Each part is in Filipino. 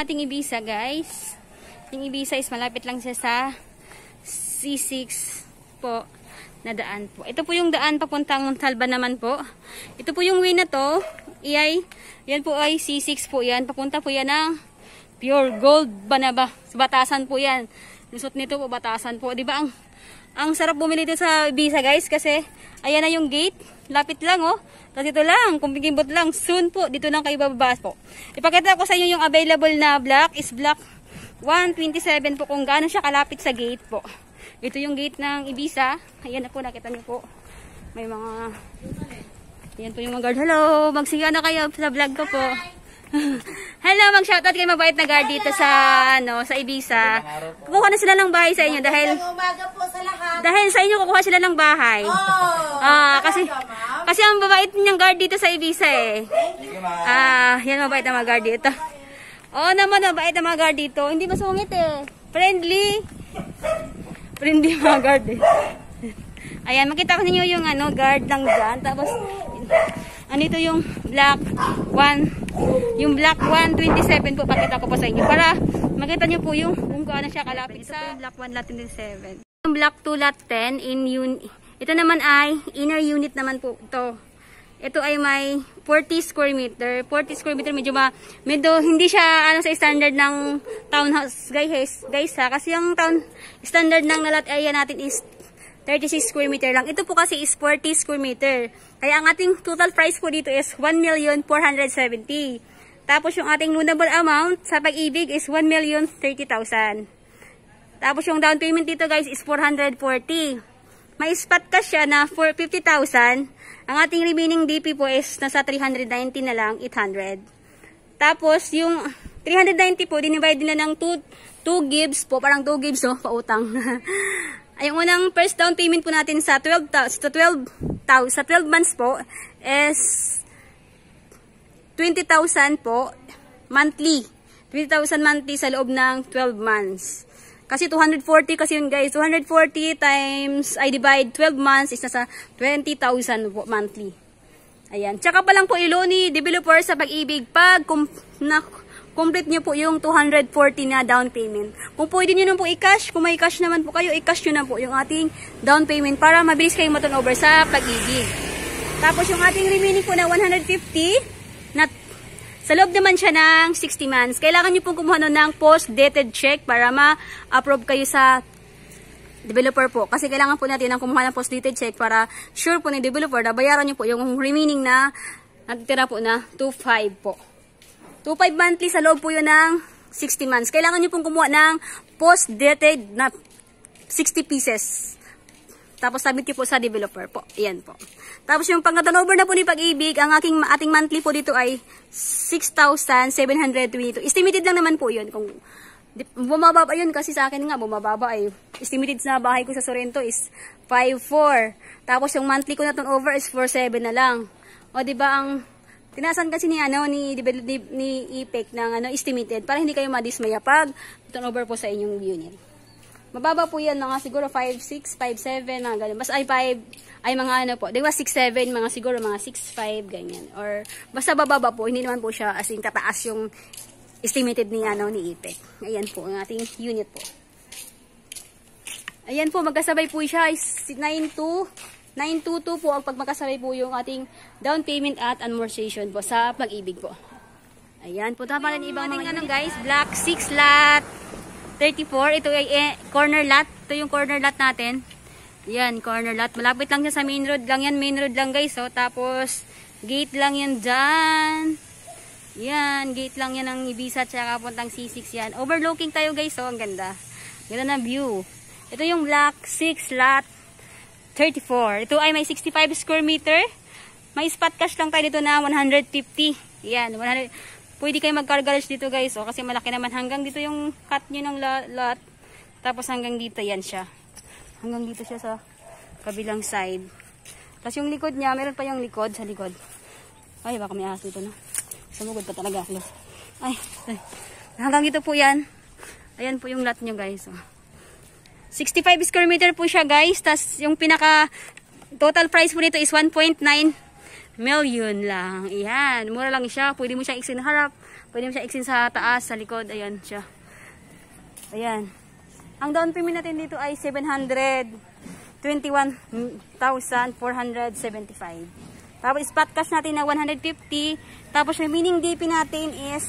Ating Ibiza guys. Yung Ibiza is malapit lang siya sa C6 po na daan po. Ito po yung daan papuntang Montalban naman po. Ito po yung way na to. Yan po ay C6 po yan. Papunta po yan ng Pure Gold Banaba. Sa Batasan po yan. Lusot nito po Batasan po. Diba ang sarap bumili dito sa Ibiza guys kasi ayan na yung gate. Lapit lang oh. Tapos ito lang, kung bigibot lang, soon po, dito lang kayo bababa po. Ipakita ko sa inyo yung available na block is block 127 po kung gaano siya kalapit sa gate po. Ito yung gate ng Ibiza. Ayan na po, nakita niyo po. May mga... Ayan po yung mga guard. Hello, magsiga na kayo sa vlog ko po. Hello, mag-shoutout kayo mabait na guard dito sa sa Ibiza. Kukuha na sila ng bahay sa inyo dahil sa inyo kukuha sila ng bahay. Kasi ang mabait niyang guard dito sa Ibiza eh. Yan mabait na mga guard dito. Oo naman, mabait na mga guard dito. Hindi masungit eh. Friendly. Friendly mga guard eh. Ayan, makita ko ninyo yung guard lang dyan. Tapos andito yung black 1, yung black 127 po, pakita ko po sa inyo para makita nyo po yung kung gaano siya kalapit sa black 1 lot 27. Yung black 2 lot 10 ito naman ay inner unit naman po ito. Ito ay may 40 square meter. 40 square meter medyo hindi siya sa standard ng townhouse guys ha, kasi yung standard ng lot area natin is 36 square meter lang. Ito po kasi is 40 square meter. Kaya ang ating total price po dito is 1,470,000. Tapos yung ating loanable amount sa Pag-ibig is 1,030,000. Tapos yung down payment dito guys is 440. May spot cash siya na 450,000. Ang ating remaining DP po is nasa 390 na lang, 800. Tapos yung 390 po, dinivide nila ng 2 gives po, parang 2 gives pautang. Ay, yung unang first down payment po natin sa 12 months po is 20,000 po monthly. 20,000 monthly sa loob ng 12 months. Kasi 240 kasi yun guys. 240 times, divide 12 months is nasa 20,000 po monthly. Ayan. Tsaka pa lang po ilo ni developer sa Pag-ibig pag complete nyo po yung 240 na down payment. Kung pwede nyo na po i-cash, kung may cash naman po kayo, i-cash nyo na po yung ating down payment para mabilis kayong maturnover sa Pag-ibig. Tapos yung ating remaining po na 150, sa loob naman siya ng 60 months. Kailangan nyo pong kumuha ng post-dated check para ma-approve kayo sa developer po. Kasi kailangan po natin ng kumuha ng post-dated check para sure po ni developer na bayaran nyo po yung remaining na natitira po na 2.5 po. 2.5 monthly sa loob po yun ng 60 months. Kailangan nyo pong kumuha ng post-dated na 60 pieces. Tapos submit nyo po sa developer po. Ayan po. Tapos yung pang-turnover na po ni Pag-ibig, ang ating monthly po dito ay 6,722. Estimated lang naman po yun. Kung bumababa yun kasi sa akin nga, bumababa ay estimated na bahay ko sa Sorrento is 5,400. Tapos yung monthly ko na turnover is 4,700 na lang. O diba ang tinasan kasi ni IPEC ng estimated para hindi kayo madismaya pag turnover po sa inyong unit. Mababa po yan, mga siguro 5.6, 5.7, mga ganyan. Basta ay 5, ay mga po, di ba 6.7, mga siguro mga 6.5, ganyan. Or basta bababa po, hindi naman po siya as in tataas yung estimated ni IPEC. Ayan po, ang ating unit po. Ayan po, magkasabay po siya, 922 po, pag magkasabay po yung ating down payment at amortization po sa Pag-ibig po. Ayan po, tama rin ibang mga guys, black 6 lot 34, ito ay corner lot. Ito yung corner lot natin. Yan, corner lot. Malapit lang siya sa main road lang yan. Main road lang guys. Tapos, gate lang yan dyan. Yan, gate lang yan ng Ibiza tsaka puntang C6 yan. Overlooking tayo guys. Ang ganda. Ganda na view. Ito yung black 6 lot 34. Ito ay may 65 square meter. May spot cash lang tayo dito na 150. Yan, 100. Pwede kayo mag-car garage dito guys. Kasi malaki naman. Hanggang dito yung cut nyo ng lot. Tapos hanggang dito yan siya. Hanggang dito siya sa kabilang side. Tapos yung likod niya. Meron pa yung likod sa likod. Ay, baka may ahas dito na. Sumugod pa talaga. Ay. Hanggang dito po yan. Ayan po yung lot nyo guys. 65 square meter po siya guys. Tapos yung pinaka total price po nito is 1.9 million lang. Iyan. Mura lang siya. Pwede mo siyang iksin harap. Pwede mo siya iksin sa taas, sa likod. Ayan siya. Ayan. Ang down payment natin dito ay 721,475. Tapos spot cash natin na 150. Tapos remaining DP natin is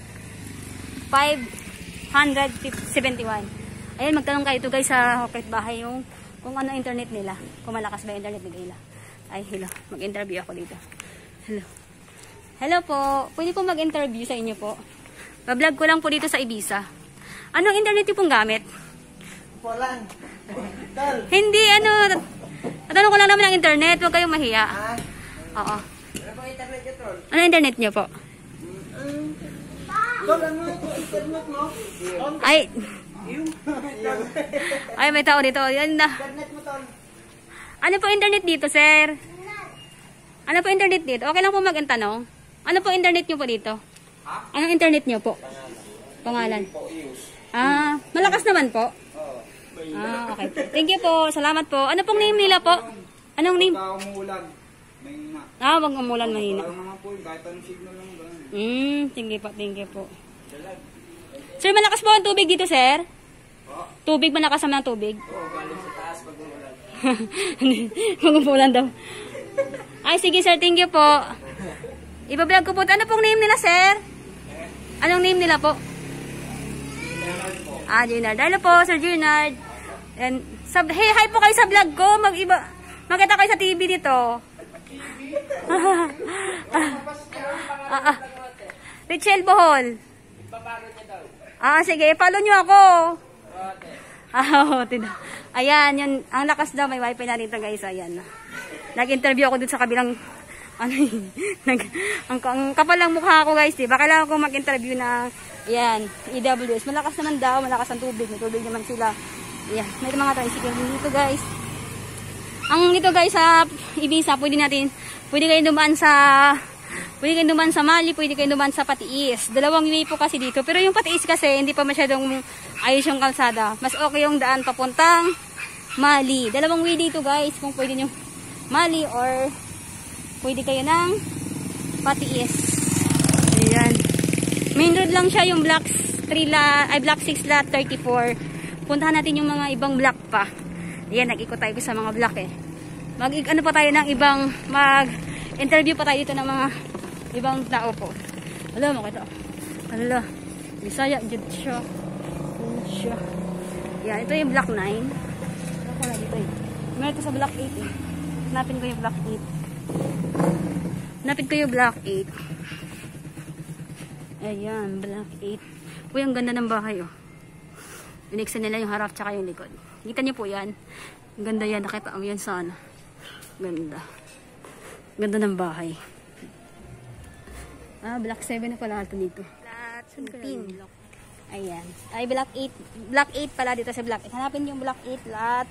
571. Ayan, magtanong kayo ito guys sa kapitbahay yung kung ano internet nila. Kung malakas ba internet nila. Ay, hello. Mag-interview ako dito. Hello. Hello po. Pwede po mag-interview sa inyo po. Bablog ko lang po dito sa Ibiza. Anong internet yung pong gamit? Walang. Hindi, ano. Natanong ko lang naman ang internet. Huwag kayong mahiya. Oo. Ano ba internet nyo, Tol? Ano internet nyo po? Tol, ano ito internet mo? Ay. Ay, may tao dito. Yan na. Internet mo, Tol. Ano po internet dito, sir? Ano po internet dito? Okay lang po mag-tanong. Ano po internet nyo po dito? Anong internet nyo po? Pangalan? Ah, malakas naman po? Ah, okay. Thank you po. Salamat po. Ano pong name nila po? Anong name? Umuulan. Mahina. Ah, wag umulan mahina. Parang naman po yung kahit anong signal lang gano'n. Sige po. Thank you po. Sir, malakas po ang tubig dito, sir? Tubig, malakas naman ang tubig? Oo, galing sa taas pag umulan. Wag umulan daw. Ay, sige sir. Thank you po. Ibablog ko po. Ano pong name nila, sir? Anong name nila po? Ah, Junard. Hello po, Sir Junard. And, hey, hi po kayo sa vlog ko. Magkita kayo sa TV dito. Richelle Bohol. Sige, follow nyo ako. Ayan, yun. Ang lakas daw, may wifi na dito guys. Ayan. Nag-interview ako dun sa kabilang, ang kapal lang mukha ako guys, diba? Kailangan ko mag-interview na, ayan, EWS. Malakas naman daw, malakas ang tubig. May tubig naman sila. Ayan, may mga tricycle dito guys. Ang dito guys sa Ibiza, pwede kayo dumaan sa Mali, pwede kayo dumaan sa Patiis. Dalawang way po kasi dito. Pero yung Patiis kasi, hindi pa masyadong ayos yung kalsada. Mas okay yung daan papuntang Mali. Dalawang way dito guys, kung pwede nyo Mali or pwede kayo ng Patiis. Ayan. Main road lang siya, yung block 6 lot 34. Puntahan natin yung mga ibang block pa. Ayan, nag-ikot tayo sa mga block eh. Ano pa tayo ng ibang, mag-interview pa tayo dito ng mga ibang tao po. Alam mo, Alala. Bisaya, dyan siya. Ayan, ito yung block 9. Ako na dito eh. Meron ito sa block 8 eh. Hanapin ko yung block 8. Hanapin ko yung block 8. Ayan, block 8. Uy, ang ganda ng bahay oh. Iniksan nila yung harap tsaka yung likod. Kita niyo po yan. Ganda yan. Nakita mo yan sana. Ganda. Ganda ng bahay. Block 7 na pala ito dito. Block 18. Ayan. Ay, block 8. Block 8 pala dito sa block 8. Hanapin yung block 8, lot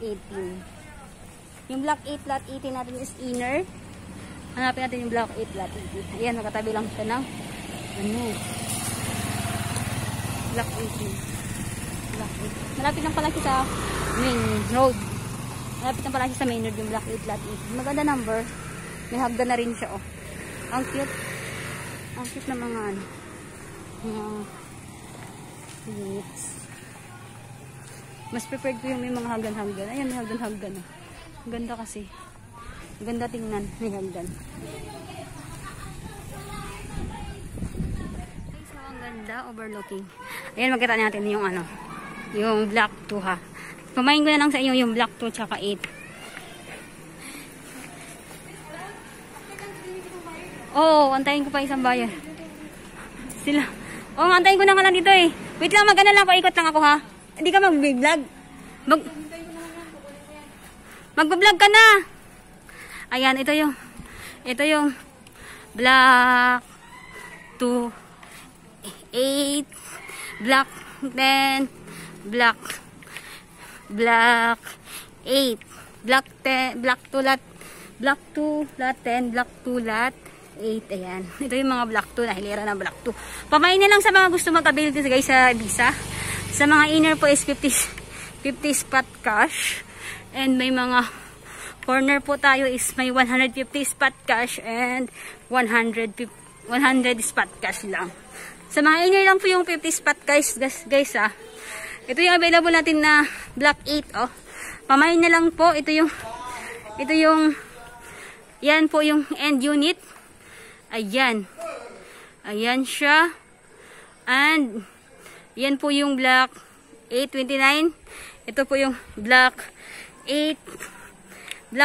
18. Yung block 8, lot 18 natin is inner. Hanapin natin yung block 8, lot 18. Ayan, nakatabi lang siya ng block 18. Malapit lang pala siya sa main road. Malapit lang pala siya sa main road yung block 8, lot 8. Maganda number. May hagdan na rin siya oh. Ang cute. Ang cute na mga units. Mas preferred ko yung may mga hagdan-hagdan. Ayan, may hagdan-hagdan oh. Ang ganda kasi. Ang ganda tingnan. May hagdan. So, ang ganda. Overlooking. Ayan, magkita natin yung yung block 2 ha. Kumain ko na lang sa inyo yung block 2 tsaka 8. Oo, antayin ko pa isang buyer. Sila. Oo, antayin ko na nga lang dito eh. Wait lang, mag-ano lang ako. Ikot lang ako ha. Hindi ka mag-vlog. Mag-vlog ka na. Ayan, ito yung block 2, 8, block 10, block 8, block 10, block 2 lot 10, block 2 lot 8. Ayan. Ito yung mga block 2 na hilera ng block 2. Pamain na lang sa mga gusto mag-avail dito guys sa Ibiza. Sa mga inner po is 50 spot cash. And may mga corner po tayo is may 150 spot cash and 100 spot cash lang. Sa mga inyo lang po yung 50 spot guys ah. Ito yung available natin na Block 8 oh. Pamain na lang po. Ito yung yan po yung end unit. Ayan. Ayan siya. And yan po yung Block 829. Ito po yung Block 8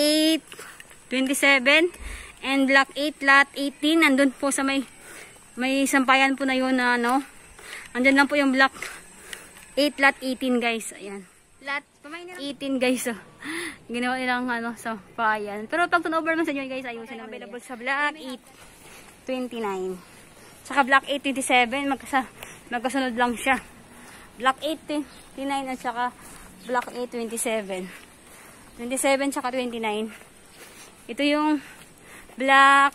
27 and Block 8 lot 18. Nandun po sa may sampayan po na yun na ano. Andyan lang po yung Block 8 lot 18 guys. Ayan. Lot 18 guys. So, ginawa nilang ano sa payan. Pero pag turnover man sa inyo guys, ayusin naman. Available sa Block 829. Saka Block 827 magkasunod lang siya. Block 829 at saka Block 827. 27 saka 29. Ito yung Block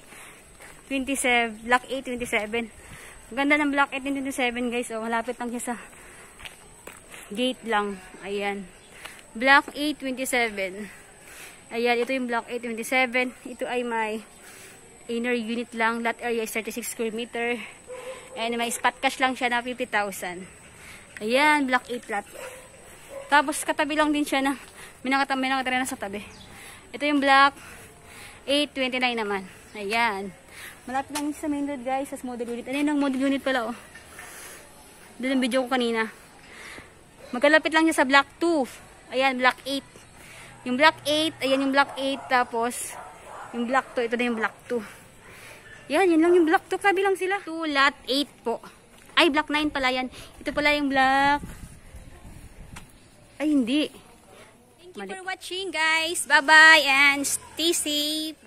27, Block 827. Ganda ng Block 827 guys. Oh, malapit lang siya sa gate lang. Ayan. Block 827. Ayan, ito yung Block 827. Ito ay may inner unit lang. Lot area is 36 square meter. And may spot cash lang siya na 50,000. Ayan, Block 8 lot. Tapos katabi lang din siya na may nakatira na sa tabi. Ito yung Block 829 naman. Ayan. Malapit lang sa main road guys, sa model unit. Ano yun ang model unit pala oh. Doon ang video ko kanina. Magkalapit lang siya sa Block 2. Ayan, Block 8. Yung Block 8, ayan yung Block 8. Tapos, yung Block 2, ito na yung Block 2. Yan, yun lang yung Block 2. Kabilang sila. 2 lot 8 po. Ay, Block 9 pala yan. Ito pala yung Block... Ay, hindi. Thank you for watching guys. Bye-bye and stay safe.